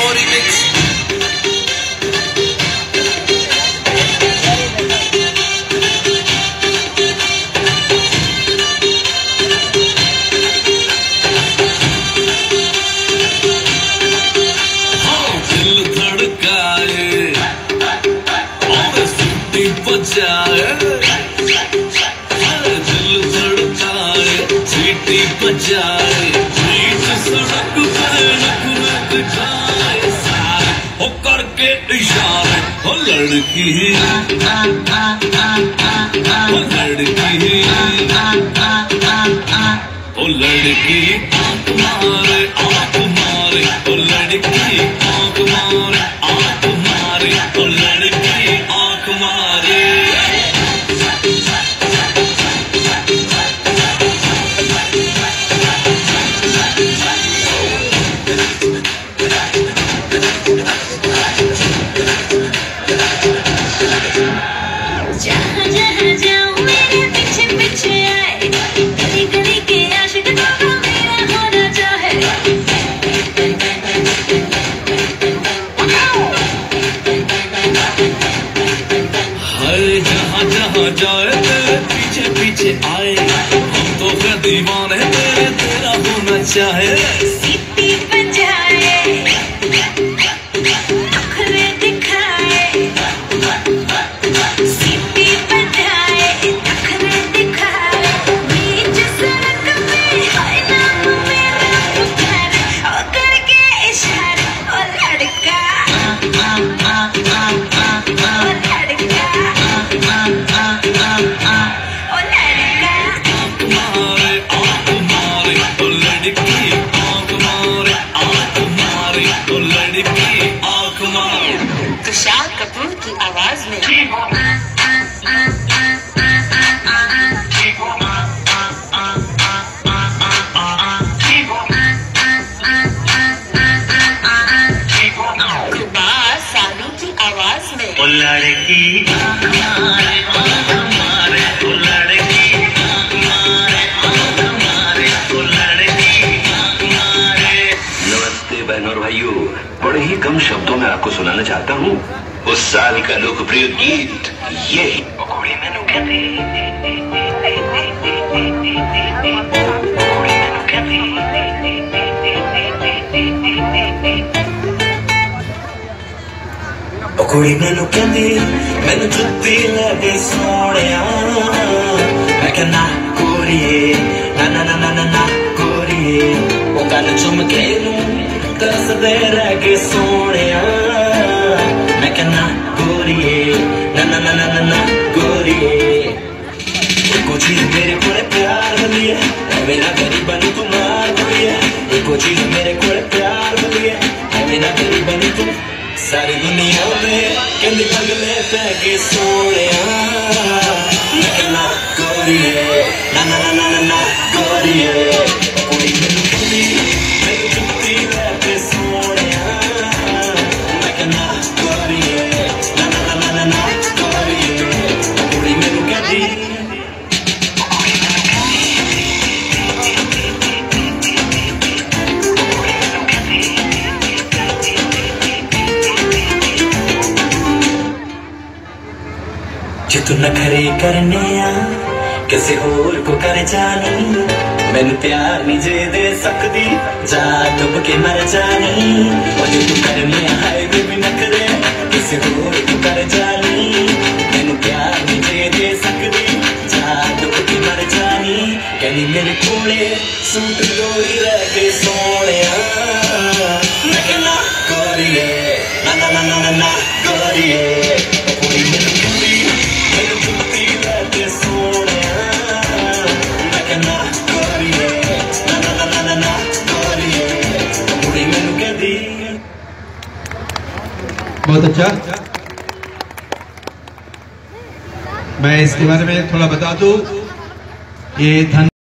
Remix. बजाए दिल धड़काए सीटी बजाए बीच सड़क पे नखरे दिखाए सारे हो करके इशारे हो लड़की हो लड़की हो लड़की आंख मारे हो लड़की आंख मारे हो लड़की आंख मारे। जहाँ जहाँ जाऊँ मेरे पीछे पीछे आए, गली गली के आशिक तो मेरा होना चाहे। हाय जहाँ जहाँ जाए तेरे पीछे पीछे आए, हम तो फिर दीवाने तेरे तेरा होना चाहे। सीटी बजाए नखरे दिखाए, सीटी बजाए नखरे दिखाए, बीच सड़क पे हाय नाम मेरा पुकारे, ओ करके इशारे ओ लड़का तुषार कपूर की आवाज में सालू की आवाज में ओ लड़की बहनों और भाइयों, बड़े ही कम शब्दों में आपको सुनाना चाहता हूँ उस साल का लोकप्रिय गीत ये पकौड़ी मैनू कहते पकौड़ी मैनू कहते मैनू जुत्ती लगे सोनिया मैं कहना कोरिए ना ना ना ना ना कोरिए वो गल चुमके तरसदे रह गए सोनिया मैं कहना गोरिए ना ना ना ना ना ना गोरिए एको चीज मेरे को प्यार वाली है मेरा गरीबन तू मार वाली है एको चीज मेरे को प्यार वाली है मेरा गरीबन तू सारी दुनिया में कहते पगले पै गए सोनिया मैं कहना गोरिए ना ना ना ना ना ना गोरिए कुड़ी मैनू कहती मेरी जुत्ती लैके सोनिया मैं कहना गोरिए ना ना ना ना ना गोरिए कुड़ी मैनू कहती जे तू नखरे करने आ किसी होर को कर जानी मैनू प्यार नहीं जे दे सकती जा डुब के मर जानी और जे तू करने आए भी नखरे किसी होर को कर जानी मैनू प्यार नहीं जे दे सकती जा डुब के मर जानी कहनी मेरे कोले सूट गोरी रह गए सोनिया मैं कहना गोरिए ना ना ना ना ना गोरिए कुड़ी मैनू कहती मेरी जुत्ती लैके सोनिया मैं कहना गोरिए ना ना ना ना ना गोरिए कुड़ी मैनू कहती। बहुत अच्छा। मैं इसके बारे में थोड़ा बता दूं, ये